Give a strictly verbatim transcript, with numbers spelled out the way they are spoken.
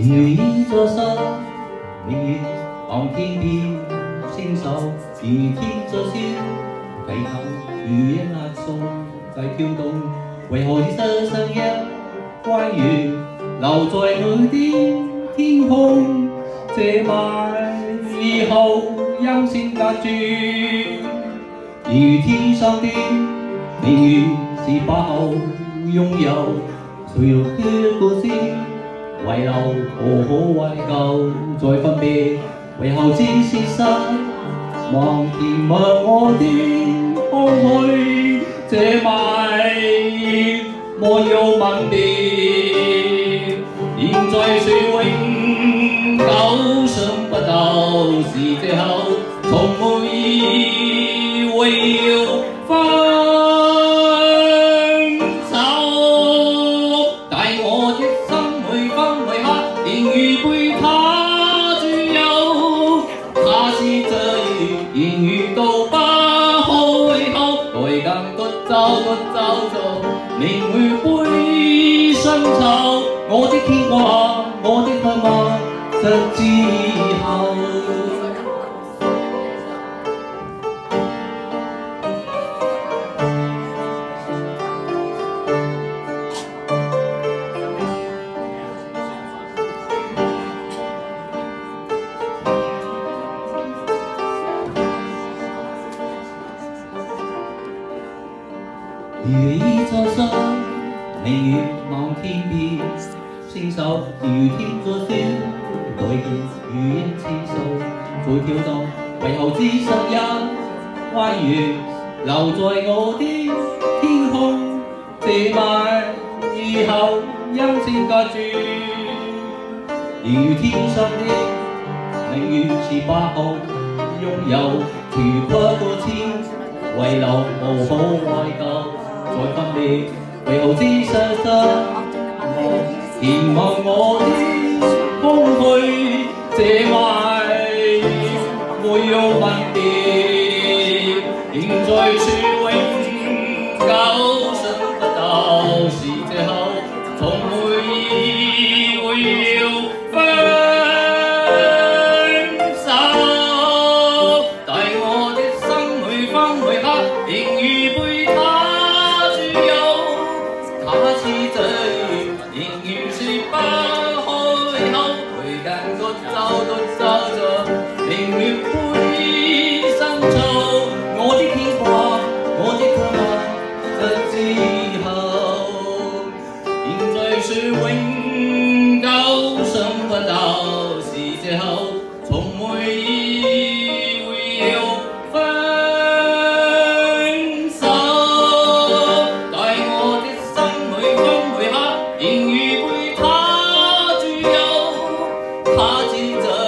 如一座山，明月望天边，星宿如天在笑，低头如一壓縮在跳動，為何只身上一彎月留在我的天空？這晚以後陰線隔絕，如天上的明月是把後擁有，誰又卻過先？遺留何可懷舊再分別，為後只是失望填滿我的空虛。這晚沒有吻別，現在說永久想不到是藉口，從沒意會要分。仍如被他主有，他是這雨，仍遇到不開口，來更獨走獨走走，明月杯深秋，我的牽掛，我的盼望，直至後。如一座山，明月望天邊，星宿如天在笑，代見如一次數在跳動，為後只剩一彎月留在我的天空。這晚以後陰線隔絕，如天上的明月是把後擁有，如跨過千遺留無可懷舊。再分別，為何只失失望填滿我的空虛？這晚沒有吻別，現在說永久想不到是藉口，從沒意會要分手，但我的心每分每刻仍如被他。他是這雨，仍然是不開口，隨間獨走獨走着，明月杯深秋，我的牽掛，我的盼望，直至後。現在說永久想不到是藉口，從沒意會要分。仍如被他主有，他知這